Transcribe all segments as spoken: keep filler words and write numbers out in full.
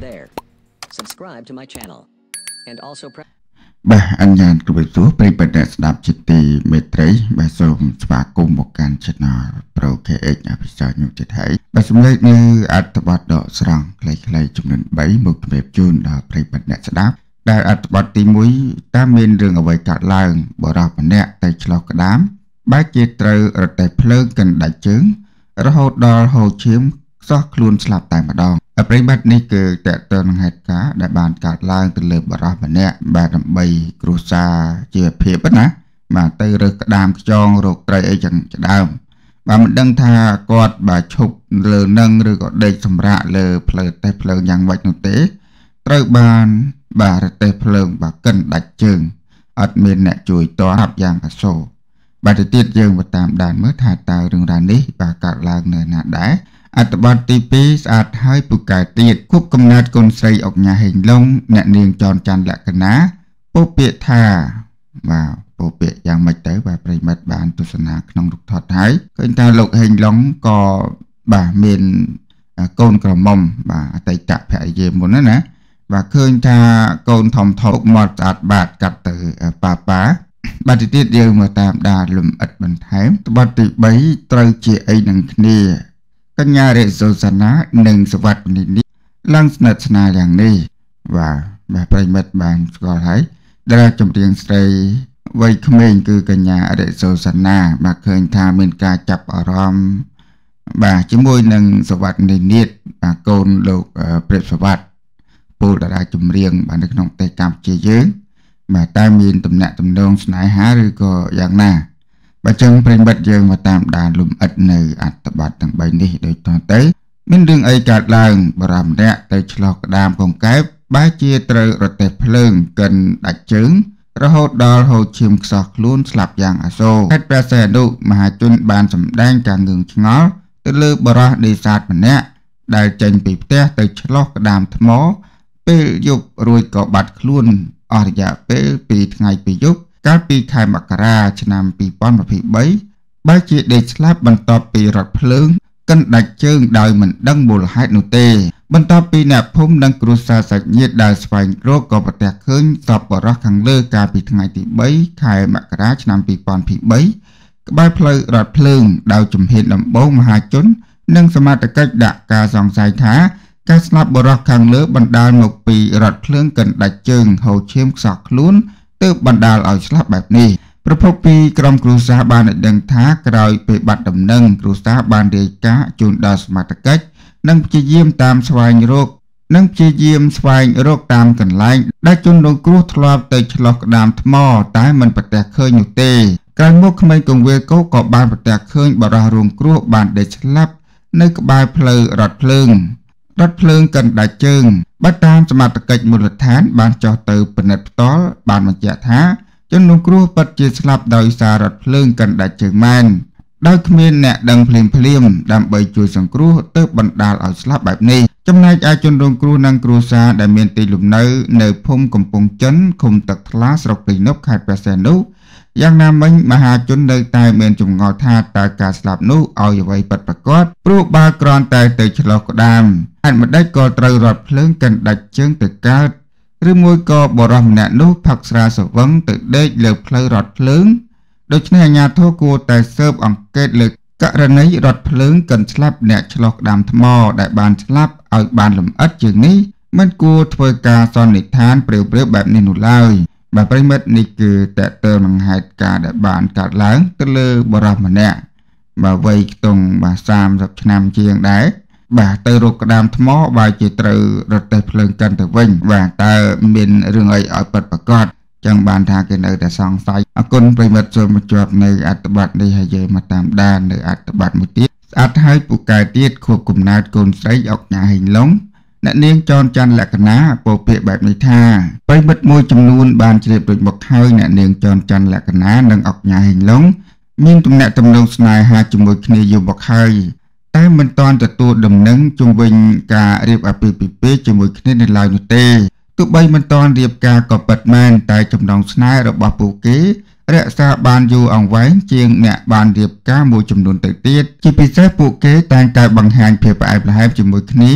there. Subscribe to my channel and also press បាទអញ្ញានគួរសួរប្រិយមិត្តអ្នកស្ដាប់ជាទីមេត្រីបាទសូមស្វាគមន៍មកកាន់ Channel Pro เค เอ็กซ์ អភិសាទខ្ញុំចិត្តហើយបាទសម្លេងនៅអត្ថបទដកស្រង់ខ្លីៗចំនួន3មកជម្រាបជូនដល់ប្រិយមិត្តអ្នកស្ដាប់ដែលអត្ថបទទី1តើមានរឿងអ្វីកើតឡើងបរិបម្នាក់ទៅឆ្លោះក្តាមបែរជាត្រូវរទេះភ្លើងកិនដាច់ជើងរហូតដល់ហូរឈាមខ្សោះខ្លួនស្លាប់តែម្ដងប្រិយមិត្តនេះគឺតើតើនឹងហេតុការណ៍ដែលបានកើតឡើងទៅលើបរិបម្នាក់បាទដើម្បីគ្រួសារជីវភាពណាបាទទៅរើសក្តាមខ្យងរោគត្រីអីចឹងជាដើមបាទមិនដឹងថាគាត់បាទឈប់លើនឹងឬក៏ដេកសម្រាកលើផ្លូវតេះភ្លើងយ៉ាងម៉េចនោះទេត្រូវបានបាទរទេះភ្លើងបាទកិនដាច់ជើងអត់មានអ្នកជួយតបយ៉ាងអាសូរបាទទៅទៀតយើងទៅតាមដានមើលថាតើរឿងរ៉ាវនេះបាទកើតឡើងនៅណាដែរអត្ថបទទី2ស្អាតហើយពូកែទៀតគប់កំណត់កូនស្រីអុកញ៉ាហេងឡុងអ្នកនាងចនច័ន្ទលក្ខណាពោលពាក្យថាបាទពោលពាក្យយ៉ាងម៉េចទៅបាទប្រិមិត្តបានទស្សនាក្នុងរូបថតហើយឃើញថាលោកហេងឡុងក៏បាទមានកូនក្រមុំបាទអតីតភរិយាមុនណាណាបាទឃើញថាកូនធំធំមកស្អាតបាតកាត់ទៅប៉ាប៉ាបាទទីទៀតយើងមកតាមដានលំអិតបន្ថែមត្បទទី3ត្រូវជាអីនឹងគ្នាកញ្ញា Ms.Rezosana និងសវត្ថនីនេះឡើងស្និទ្ធស្នាលយ៉ាងនេះបាទបាទប្រិមិត្តបានស្គាល់ហើយដែលចម្រៀងស្រីវ័យក្មេងគឺកញ្ញា Ms.Rezosana បាទឃើញថាមានការចាប់អារម្មណ៍បាទជាមួយនឹងសវត្ថនីនេះបាទកូនលោកព្រះសវត្ថពលតារាចម្រៀងបាទនៅក្នុងប្រទេសកម្ពុជាយើងបាទតែមានតំណែងតំណងស្នេហាឬក៏យ៉ាងណាបាទចឹងប្រិមិត្តយើងមកតាមដានលំអិតនៅអត្ថបទទាំង3នេះដូចតទៅមានរឿងអីកើតឡើងបរិមម្នាក់ទៅឆ្លោះក្តាមកងកែបបែរជាត្រូវរទេះភ្លើងកិនដាច់ជើងរហូតដល់ហូរឈាមខ្សោះខ្លួនស្លាប់យ៉ាងអាសូរហេតុព្រះសីហនុមហាជនបានសម្ដែងការងឿងឆ្ងល់ទៅលើបរិះនេសាទម្នាក់ដែលចេញពីផ្ទះទៅឆ្លោះក្តាមថ្មពេលយប់រួចក៏បាត់ខ្លួនអស់រយៈពេលពីរថ្ងៃពីរយប់កាលពីខែមករាឆ្នាំពីរពាន់ម្ភៃបីបែរជាដេកស្លាប់បន្ទាប់ពីរថភ្លើងកិនដាច់ជើងដោយមិនដឹងមូលហេតុនោះទេបន្ទាប់ពីអ្នកភូមិនិងគ្រួសារសាច់ញាតិដែលស្វែងរកក៏ប្រទះឃើញសពបរិះខាងលើកាលពីថ្ងៃទី3ខែមករាឆ្នាំពីរពាន់ម្ភៃបីក្បែរផ្លូវរថភ្លើងដោយជំហានដំបូងមហាជននិងសមត្ថកិច្ចដាក់ការសង្ស័យថាការស្លាប់បរិះខាងលើបណ្ដាលមកពីរថភ្លើងកិនដាច់ជើងហូរឈាមខ្សោះខ្លួនទើបបណ្ដាលឲ្យស្លាប់បែបនេះប្រពន្ធពីក្រុមគ្រួសារបានដឹងថាក្រោយពេលបាត់ដំណឹងគ្រួសារបានរាយការណ៍ជូនដល់សមត្ថកិច្ចនិងព្យាយាមតាមស្វែងរកនិងព្យាយាមស្វែងរកតាមកន្លែងដែលជនរងគ្រោះធ្លាប់ទៅឆ្លោះក្តាមថ្មតែមិនប្រទះឃើញនោះទេក្រោយមកក្មេងកង្វៀលកោក៏បានប្រទះឃើញបរិះរងគ្រោះបានដេកស្លាប់នៅក្បែរផ្លូវរថភ្លើងរថភ្លើងកិនដាច់ជើងបើតាមសមត្ថកិច្ចមូលដ្ឋានបានចុះទៅពិនិត្យផ្ទាល់បានបញ្ជាក់ថាជនរងគ្រោះពិតជាស្លាប់ដោយសាររថភ្លើងកិនដាច់ជើងមែនដោយគ្មានអ្នកដឹងភ្លាមភ្លាមដើម្បីជួយសង្គ្រោះទើបបណ្ដាលឲ្យស្លាប់បែបនេះចំណែកឯជនរងគ្រោះនិងគ្រួសារដែលមានទីលំនៅនៅភូមិកំពង់ចិនឃុំទឹកថ្លាស្រុកព្រៃនប់ខេត្តព្រះសីហនុយ៉ាងណាមិញមហាជននៅតែមានចម្ងល់ថាតើការស្លាប់នោះឲ្យអ្វីពិតប្រាកដព្រោះបើគ្រាន់តែទៅឆ្លោះក្តាមហេតុម្ដេចក៏ត្រូវរថភ្លើងកិនដាច់ជើងទៅកើតឬមួយក៏បរិះម្នាក់នោះផឹកស្រាសវឹងទៅដេកលើផ្លូវរថភ្លើងដូច្នេះអាជ្ញាធរគួរតែស៊ើបអង្កេតលើករណីរថភ្លើងកិនស្លាប់អ្នកឆ្លោះក្តាមថ្មដែលបានស្លាប់ឲ្យបានលម្អិតជាងនេះមិនគួរធ្វើការសន្និដ្ឋានព្រាវៗបែបនេះនោះឡើយបាទប្រិមិត្តនេះគឺតើតើនឹងហេតុការណ៍ដែលបានកើតឡើងទៅលើបរិះម្នាក់បាទវ័យខ្ទង់បាទសាមសិបឆ្នាំជាងដែរបាទទៅរកក្តាមថ្មបែរជាត្រូវរទេះភ្លើងកិនទៅវិញបាទតើមានរឿងអីឲ្យពិតប្រាកដចឹងបានថាគេនៅតែសង្ស័យអគុណប្រិមិត្តចូលមកជាប់នៅអត្ថបទនេះហើយយើងមកតាមដាននៅអត្ថបទមួយទៀតស្អាតហើយពូកែទៀតខួបកំណើតកូនស្រីអុកញ៉ាហេងឡុងអ្នកនាងចនច័ន្ទលក្ខណាពោលពាក្យបែបនេះថាប្រិមិត្តមួយចំនួនបានជ្រាបដូចមកហើយអ្នកនាងចនច័ន្ទលក្ខណានិងអុកញ៉ាហេងឡុងមានទំនាក់ទំនងស្នេហាជាមួយគ្នាយូរមកហើយតែមិនទាន់ទទួលដំណឹងជុំវិញការរៀបអាពាហ៍ពិពាហ៍ជាមួយគ្នានៅឡើយនោះទេទោះបីមិនទាន់រៀបការក៏ពិតមែនតែចំណងស្នេហ៍របស់ពួកគេរក្សាបានយូរអង្វែងជាងអ្នកបានរៀបការមួយចំនួនទៅទៀតជាពិសេសពួកគេតែងតែបង្ហាញភាពផ្អែមល្ហែមជាមួយគ្នា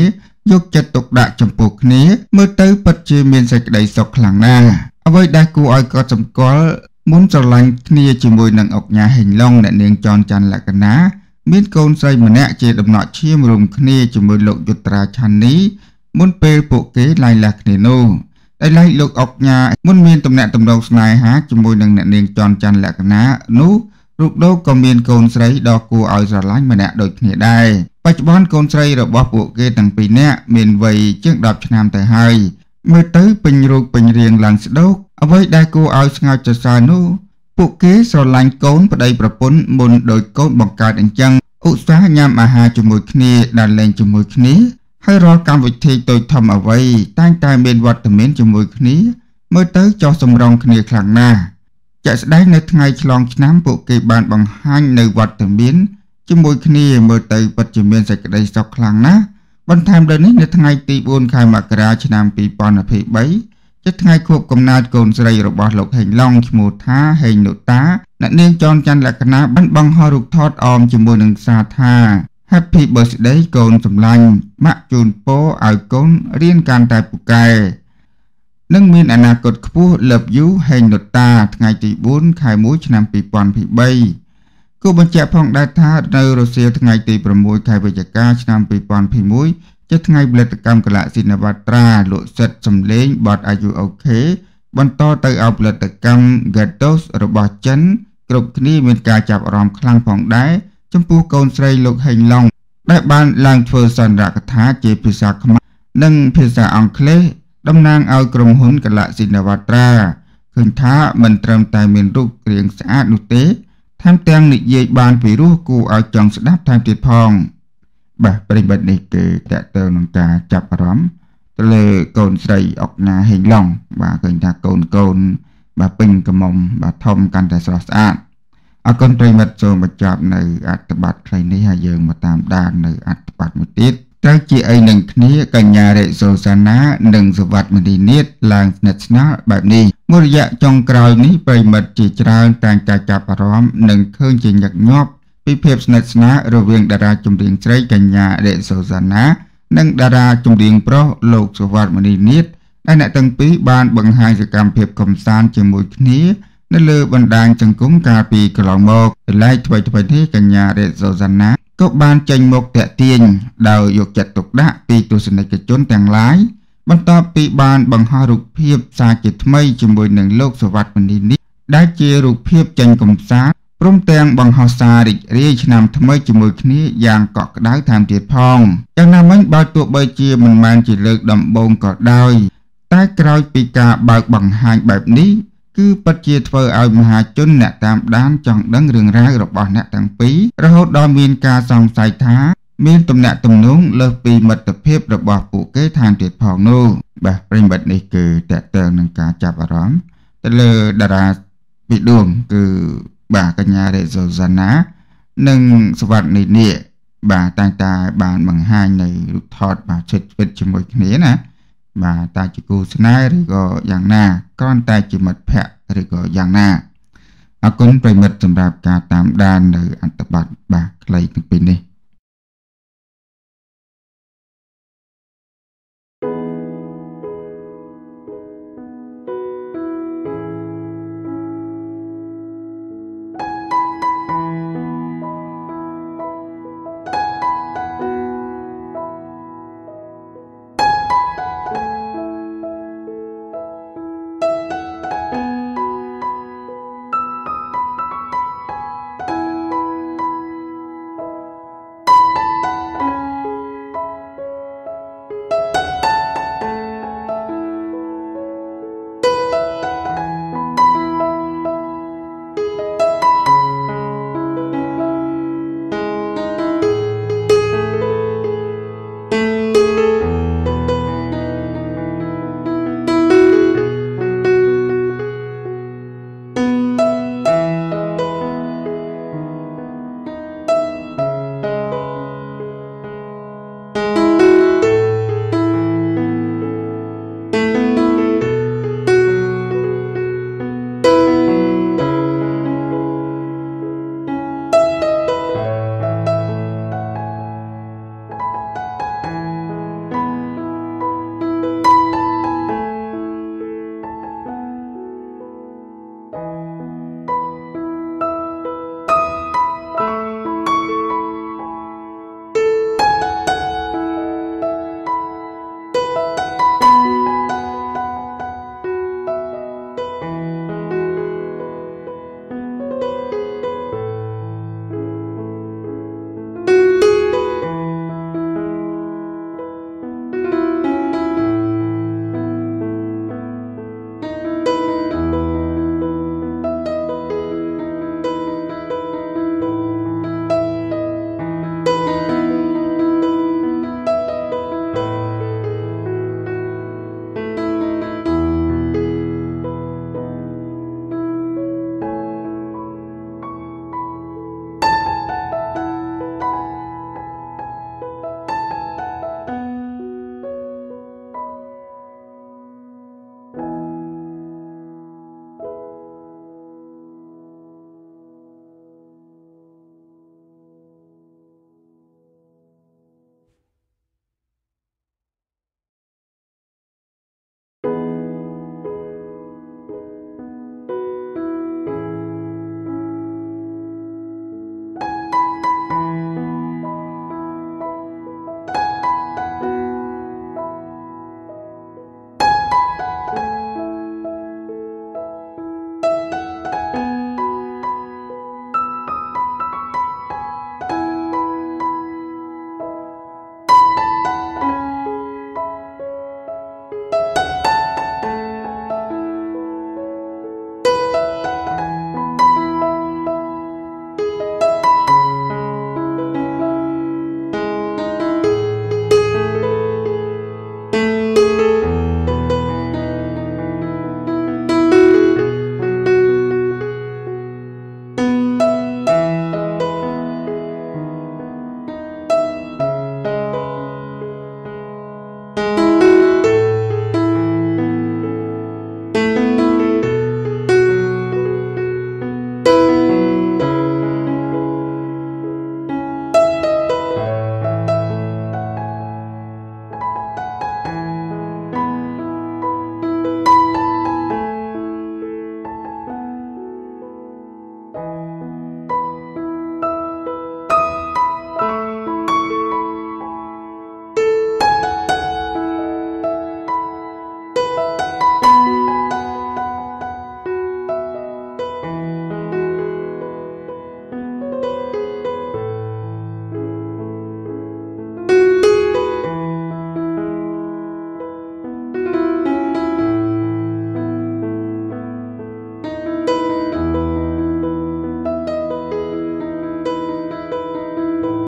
យកចិត្តទុកដាក់ចំពោះគ្នាមើលទៅពិតជាមានសេចក្តីសុខខ្លាំងណាស់អ្វីដែលគួរឲ្យកត់សម្គាល់មុនស្រឡាញ់គ្នាជាមួយនឹងអុកញ៉ាហេងឡុងអ្នកនាងចនច័ន្ទលក្ខណាមានកូនស្រីម្នាក់ជាដំណក់ឈាមរួមគ្នាជាមួយលោកយុត្រាឆានីមុនពេលពួកគេឡាយលះគ្នានោះដែលឡែកលោកអុកញ៉ាមុនមានទំនាក់ទំនងស្នេហាជាមួយនឹងអ្នកនាងចនច័ន្ទលក្ខណានោះរូបលោកក៏មានកូនស្រីដ៏គួរឲ្យស្រឡាញ់ម្នាក់ដូចគ្នាដែរបច្ចុប្បន្នកូនស្រីរបស់ពួកគេទាំងពីរនាក់មានវ័យជាងដប់ឆ្នាំទៅហើយមើលទៅពេញរូបពេញរាងឡើងស្ដោកអ្វីដែលគួរឲ្យស្ងើចសរសើរនោះពួកគេស្រឡាញ់កូនប្តីប្រពន្ធមុនដោយកូនបង្កើតអញ្ចឹងឧស្សាហ៍ញ៉ាំអាហារជាមួយគ្នាដើរលេងជាមួយគ្នាហើយរាល់កម្មវិធីតូចធំអ្វីតែងតែមានវត្តមានជាមួយគ្នាមើលទៅចោះសម្រងគ្នាខ្លាំងណាស់ជាក់ស្ដែងនៅថ្ងៃឆ្លងឆ្នាំពួកគេបានបង្ហាញនៅវត្តមានជាមួយគ្នាមើលទៅពិតជាមានសេចក្តីសុខខ្លាំងណាស់បន្ថែមលើនេះនៅថ្ងៃទីបួនខែមករាឆ្នាំពីរពាន់ยี่สิบสามជាថ្ងៃខួបកំណើតកូនស្រីរបស់លោកហេងឡុងឈ្មោះថាហេងនុតាអ្នកនាងចនច័ន្ទលក្ខណាបានបង្ហោះរូបថតអមជាមួយនឹងសារថា Happy Birthday កូនសម្លាញ់ម៉ាក់ជូនពរឲ្យកូនរៀនកាន់តែពូកែនិងមានអនាគតខ្ពស់ Love you ហេងនុតាថ្ងៃទីបួនខែមួយឆ្នាំពីរពាន់ยี่สิบสามគូបញ្ជាក់ផងដែរថានៅរុស្ស៊ីថ្ងៃទីប្រាំមួយខែវិច្ឆិកាឆ្នាំពីរពាន់ยี่สิบเอ็ดជាថ្ងៃផលិតកម្មកលសិនវត្រាលក់សិទ្ធិសម្លេងបទ Are You Okay បន្តទៅឲ្យផលិតកម្ម Gatos របស់ចិនគ្រប់គ្នាមានការចាប់អារម្មណ៍ខ្លាំងផងដែរចំពោះកូនស្រីលោកហេងឡុងដែលបានឡើងធ្វើសន្ទរកថាជាភាសាខ្មែរនិងភាសាអង់គ្លេសតំណាងឲ្យក្រុមហ៊ុនកលសិនវត្រាឃើញថាមិនត្រឹមតែមានរូបរាងស្អាតនោះទេថែមទាំងនិយាយបានពីរោះគួរឲ្យចង់ស្ដាប់ថែមទៀតផងបាទប្រិមិត្តនេះគឺតកតើនឹងការចាប់អារម្មណ៍ទៅលើកូនស្រីអុកញ៉ាហេងឡុងបាទឃើញថាកូនកូនបាទពេញកមុំបាទធំកាន់តែស្រស់ស្អាតអរគុណប្រិមិត្តចូលមកចាប់នៅអត្ថបទខ្លីនេះហើយយើងមកតាមដាននៅអត្ថបទមួយទៀតត្រូវជាអីនឹងគ្នាកញ្ញារិសូសាណានិងសវត្តមនីនាថឡើងស្និទ្ធស្នាលបែបនេះមួយរយៈចុងក្រោយនេះប្រិមិត្តជាច្រើនតែងតែចាប់អារម្មណ៍និងឃើញជាញឹកញាប់ពីភាពស្និទ្ធស្នាលរវាងតារាចម្រៀងស្រីកញ្ញារិសូសាណានិងតារាចម្រៀងប្រុសលោកសវត្តមនីនាថដែលអ្នកទាំងពីរបានបង្ហាញសកម្មភាពកំសាន្តជាមួយគ្នានៅលើបណ្ដាញសង្គមកាលពីកន្លងមកឡែកថ្មីថ្មីនេះកញ្ញារិសូសាណាក៏បានចេញមកតាក់ទាញដោយយកចិត្តទុកដាក់ពីទស្សនិកជនទាំងឡាយបន្ទាប់ពីបានបង្ហោះរូបភាពសារជាថ្មីជាមួយនឹងលោកសវត្តមនីនាថដែលជារូបភាពចេញកំសាន្តព្រមទាំងបង្ហោះសាររីករាយឆ្នាំថ្មីជាមួយគ្នាយ៉ាងកក់ក្ដៅថែមទៀតផងយ៉ាងណាមិញបើទោះបីជាមិនមែនជាលើកដំបូងក៏ដោយតែក្រោយពីការបើកបង្ហាញបែបនេះគឺពិតជាធ្វើឲ្យមហាជនអ្នកតាមដានចង់ដឹងរឿងរ៉ាវរបស់អ្នកទាំងពីររហូតដល់មានការសង្ស័យថាមានទំនាក់ទំនងលើសពីមិត្តភាពរបស់ពួកគេថែមទៀតផងនោះបាទប្រិមិត្តនេះគឺតកតើនឹងការចាប់អារម្មណ៍ទៅលើតារាពីរដួងគឺបាទកញ្ញារិសូសាណានិងសវត្តនីនាថបាទតែងតែបានបង្ហាញនៅរូបថតបាទជិតពិតជាមួយគ្នាណាបាទតើជាគូស្នេហ៍ឬក៏យ៉ាងណាគ្រាន់តែជាមិត្តភក្តិឬក៏យ៉ាងណាអរគុណប្រិមិត្តសម្រាប់ការតាមដាននៅអត្ថបទបាទខ្លីទាំងពីរនេះ